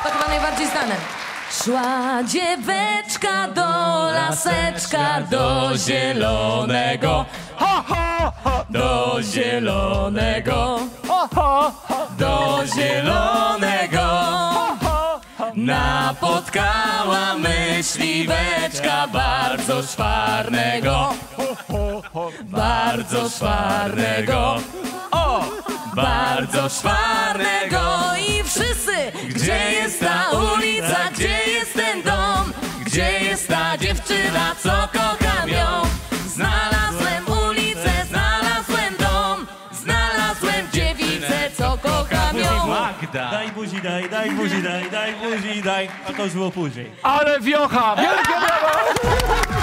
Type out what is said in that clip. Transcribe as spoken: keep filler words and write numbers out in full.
To chyba najbardziej znane. Szła dzieweczka do laseczka, do zielonego, Ho, ho, ho. do zielonego, do zielonego. Napotkała myśliweczka bardzo szwarnego, bardzo szwarnego, o, bardzo szwarnego. I wszyscy, gdzie jest ta ulica, gdzie jest ten dom, gdzie jest ta dziewczyna, co kocham ją. Znalazłem ulicę, znalazłem dom, znalazłem dziewicę, co kocham ją. Magda. Daj buzi, daj, daj buzi, daj, daj buzi, daj. A to już było później. Ale wiocha! Wielkie brawo!